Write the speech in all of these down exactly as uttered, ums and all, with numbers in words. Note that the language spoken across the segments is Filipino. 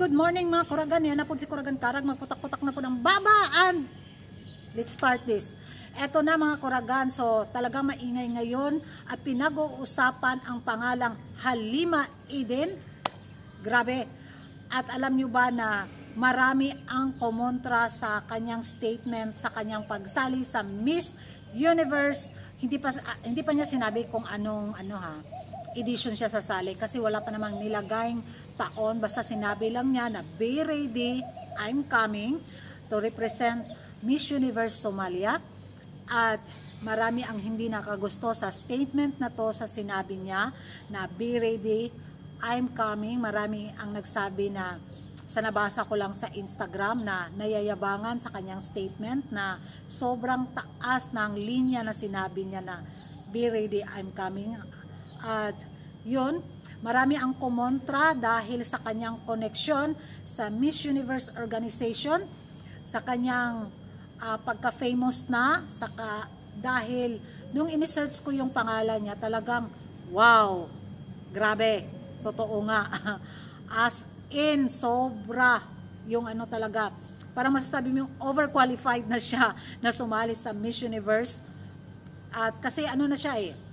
good morning mga Kuragan. Yan na po si Kuragan Karag. Magputak-putak na po ng baba and let's start this. Eto na mga Kuragan. So talagang maingay ngayon at pinag-uusapan ang pangalang Halima Eden. Grabe. At alam nyo ba na marami ang kumontra sa kanyang statement, sa kanyang pagsali sa Miss Universe. Hindi pa, uh, hindi pa niya sinabi kung anong ano ha, edition siya sasali kasi wala pa namang nilagayng taon, basta sinabi lang niya na be ready, I'm coming to represent Miss Universe Somalia. At marami ang hindi nakagusto sa statement na to, sa sinabi niya na be ready, I'm coming. Marami ang nagsabi na, sa nabasa ko lang sa Instagram, na nayayabangan sa kanyang statement na sobrang taas ng linya na sinabi niya na be ready, I'm coming. At yun, marami ang kumontra dahil sa kanyang koneksyon sa Miss Universe organization, sa kanyang uh, pagka-famous na, saka dahil nung ini-search ko yung pangalan niya, talagang wow, grabe, totoo nga. As in, sobra yung ano talaga, parang masasabi mo yung overqualified na siya na sumali sa Miss Universe. At kasi ano na siya eh,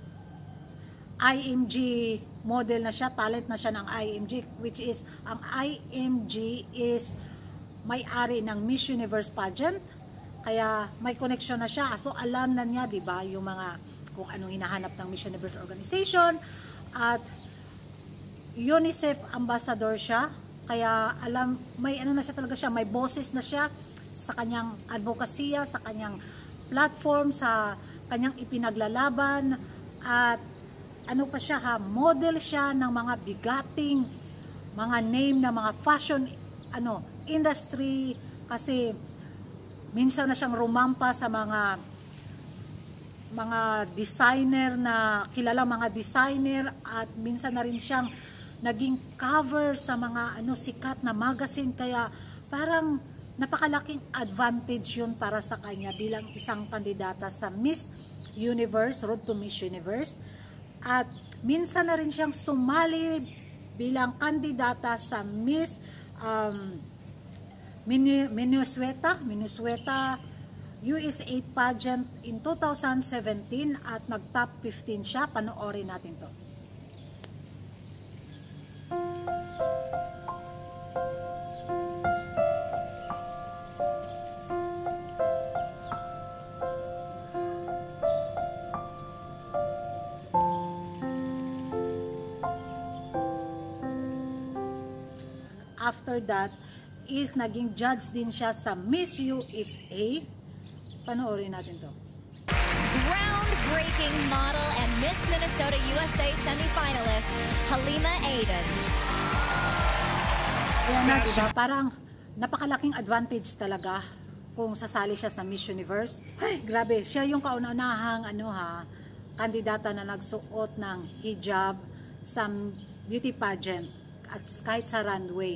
I M G model na siya, talent na siya ng I M G, which is, ang I M G is may-ari ng Miss Universe pageant, kaya may connection na siya. So alam na niya, di ba, yung mga kung anong hinahanap ng Miss Universe organization. At UNICEF ambassador siya, kaya alam, may ano na siya talaga siya, may boses na siya sa kanyang advokasya, sa kanyang platform, sa kanyang ipinaglalaban. At ano pa siya ha, model siya ng mga bigating mga name na mga fashion ano industry, kasi minsan na siyang rumampa sa mga mga designer na kilalang mga designer, at minsan na rin siyang naging cover sa mga ano sikat na magazine, kaya parang napakalaking advantage yun para sa kanya bilang isang kandidata sa Miss Universe, Road to Miss Universe. At minsan na rin siyang sumali bilang kandidata sa Miss um, Minnesota, Minnesota U S A pageant in two thousand seventeen, at nag-top fifteen siya. Panoorin natin to. After that is naging judge din siya sa Miss U S A. Panoorin natin to. Groundbreaking model and Miss Minnesota U S A semifinalist Halima Eden. Kaya na, diba? Parang napakalaking advantage talaga kung sasali siya sa Miss Universe. Ay, grabe, siya yung kauna-unahang ano ha, kandidata na nagsuot ng hijab sa beauty pageant at kahit sa runway,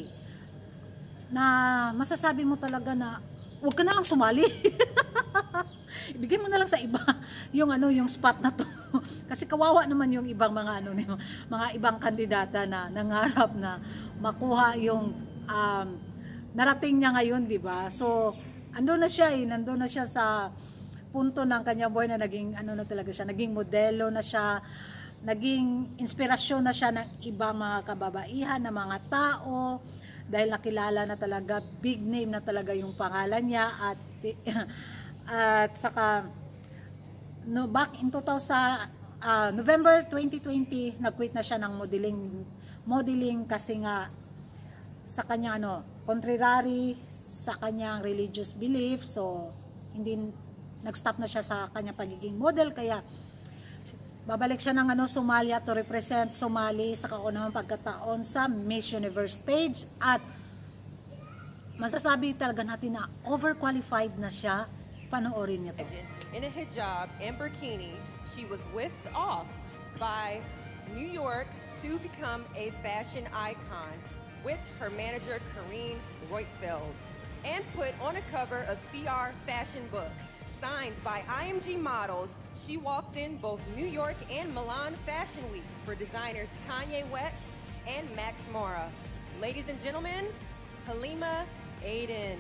na masasabi mo talaga na huwag ka na lang sumali. Ibigay mo na lang sa iba yung ano yung spot na to. Kasi kawawa naman yung ibang mga ano yung mga ibang kandidata na nangarap na makuha yung um, narating niya ngayon, di ba? So ando na siya eh, nandoon na siya sa punto ng kanya buhay na naging ano na talaga siya, naging modelo na siya, naging inspirasyon na siya ng ibang mga kababaihan, na mga tao, dahil nakilala na talaga, big name na talaga yung pangalan niya. At at saka no, back in two thousand, uh, November twenty twenty, nag-quit na siya ng modeling modeling kasi nga sa kanya ano, contrary sa kanyang religious belief. So hindi, nag-stop na siya sa kanyang pagiging model, kaya babalik siya ng ano, Somalia to represent Somali sa kaunahang pagkataon sa Miss Universe stage. At masasabi talaga natin na overqualified na siya. Panoorin niyo to. In a hijab and burkini, she was whisked off by New York to become a fashion icon with her manager Karine Roitfeld, and put on a cover of C R Fashion Book. Signed by I M G models, she walked in both New York and Milan Fashion Weeks for designers Kanye West and Max Mara. Ladies and gentlemen, Halima Aden.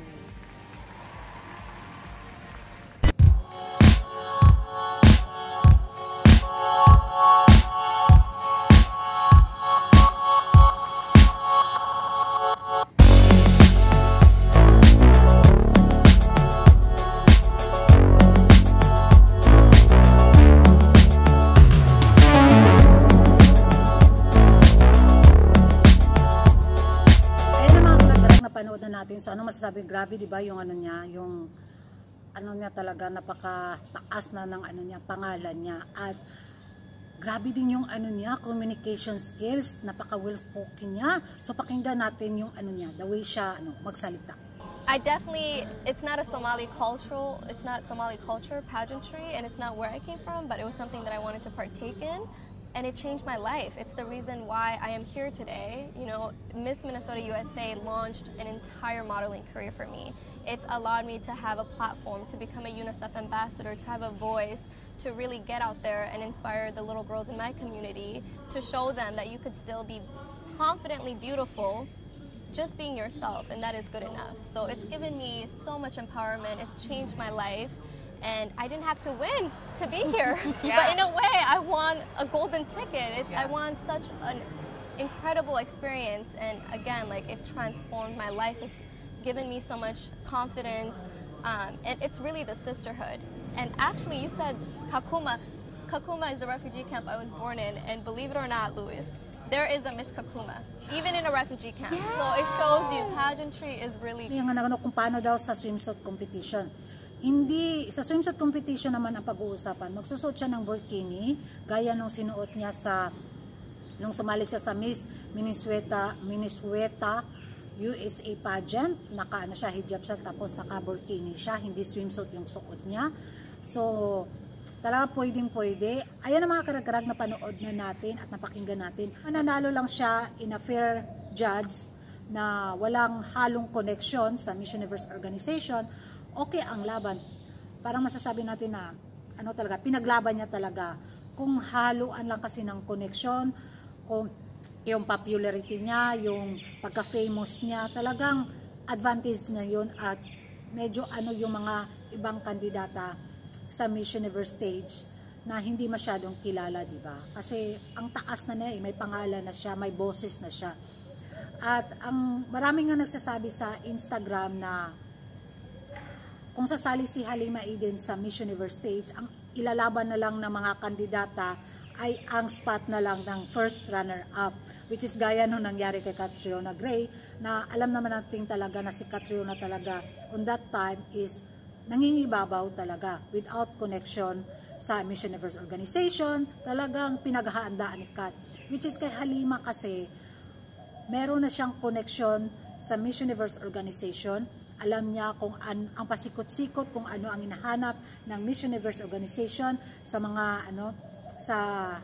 Natin. So ano masasabi, grabe 'di ba yung ano niya, yung ano niya talaga napakataas na ng ano niya, pangalan niya, at grabe din yung ano niya, communication skills, napaka well spoken niya. So pakinggan natin yung ano niya, the way siya ano magsalita. I definitely, it's not a Somali cultural, it's not Somali culture, pageantry, and it's not where I came from, but it was something that I wanted to partake in. And it changed my life. It's the reason why I am here today. You know, Miss Minnesota U S A launched an entire modeling career for me. It's allowed me to have a platform, to become a UNICEF ambassador, to have a voice, to really get out there and inspire the little girls in my community, to show them that you could still be confidently beautiful, just being yourself, and that is good enough. So it's given me so much empowerment. It's changed my life. And I didn't have to win to be here. Yeah. But in a way, I won a golden ticket. It, yeah. I won such an incredible experience. And again, like, it transformed my life. It's given me so much confidence. Um, and it's really the sisterhood. And actually, you said Kakuma. Kakuma is the refugee camp I was born in. And believe it or not, Luis, there is a Miss Kakuma, even in a refugee camp. Yes. So it shows you pageantry is really... Yung ano, kung paano daw sa swimsuit competition. Hindi, sa swimsuit competition naman ang pag-uusapan. Magsusuot siya ng burkini, gaya nung sinuot niya sa, nung sumali siya sa Miss Minnesota, Minnesota U S A pageant. Naka, ano siya, hijab siya, tapos naka-burkini siya, hindi swimsuit yung suot niya. So, talaga pwedeng pwede. Ayan ang mga karag-karag na panood na natin at napakinggan natin. Mananalo lang siya in a fair judge na walang halong connection sa Miss Universe organization. Okay ang laban. Parang masasabi natin na ano talaga, pinaglaban niya talaga. Kung haluan lang kasi ng connection, kung yung popularity niya, yung pagka-famous niya, talagang advantage na yun, at medyo ano yung mga ibang kandidata sa Miss Universe stage na hindi masyadong kilala, di ba? Kasi ang taas na niya, eh, may pangalan na siya, may boses na siya. At ang maraming nga nagsasabi sa Instagram na kung sasali si Halima Aden sa Miss Universe stage, ang ilalaban na lang ng mga kandidata ay ang spot na lang ng first runner-up, which is gaya nung nangyari kay Catriona Gray, na alam naman natin talaga na si Catriona talaga on that time is nangingibabaw talaga, without connection sa Miss Universe organization, talagang pinaghahandaan ni Kat. Which is kay Halima kasi, meron na siyang connection sa Miss Universe organization. Alam niya kung an, ang pasikot-sikot, kung ano ang hinahanap ng Miss Universe organization sa mga ano sa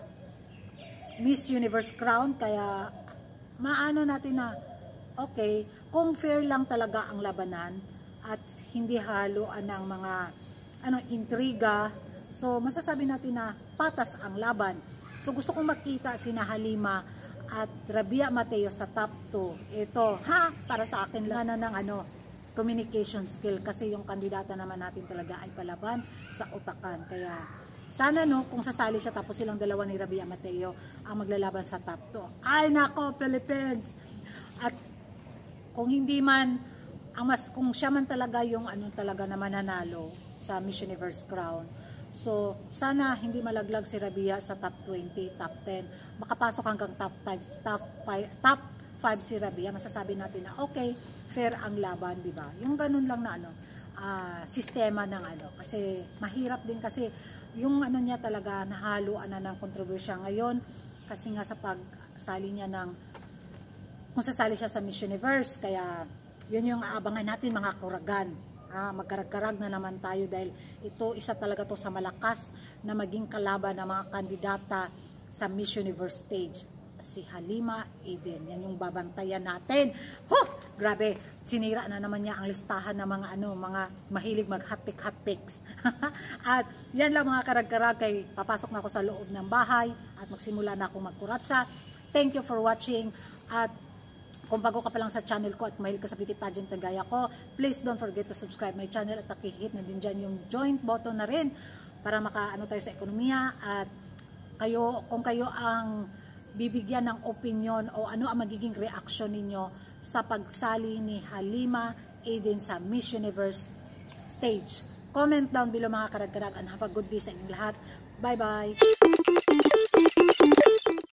Miss Universe crown. Kaya maano natin na okay, kung fair lang talaga ang labanan at hindi haluan ng mga ano intriga, so masasabi natin na patas ang laban. So gusto kong makita si Halima at Rabia Mateo sa top two. Ito, ha, para sa akin lang na ng ano communication skill, kasi yung kandidata naman natin talaga ay palaban sa utakan. Kaya sana no, kung sasali siya tapos silang dalawa ni Rabia Mateo ang maglalaban sa top two. Ay nako, Philippines! At kung hindi man, ang mas, kung siya man talaga yung ano talaga na mananalo sa Miss Universe crown, so sana hindi malaglag si Rabia sa top twenty, top ten, makapasok hanggang top five, top five, top five si Rabia, masasabi natin na okay, fair ang laban, di ba? Yung ganun lang na ano, uh, sistema ng ano, kasi mahirap din kasi yung ano niya talaga nahaluan na ng kontrobersya ngayon, kasi nga sa pagsali niya ng, kung sasali siya sa Miss Universe, kaya yun yung aabangan natin mga kuragan. Ah, magkarag-karag na naman tayo dahil ito, isa talaga to sa malakas na maging kalaban ng mga kandidata sa Miss Universe stage. Si Halima Aden, yan yung babantayan natin. Huh! Grabe, sinira na naman niya ang listahan ng mga ano, mga mahilig mag hotpick hotpicks. At yan lang mga karag-karag, kay papasok na ako sa loob ng bahay at magsimula na ako magkuratsa. Thank you for watching at Kung bago ka pa lang sa channel ko at mahilig ka sa beauty pageant na gaya ko, please don't forget to subscribe my channel at pakihit na din dyan yung joint button na rin para makaano tayo sa ekonomiya. At kayo, kung kayo ang bibigyan ng opinion o ano ang magiging reaction ninyo sa pagsali ni Halima Aden sa Miss Universe stage. Comment down below mga karag-karag and have a good day sa inyong lahat. Bye bye!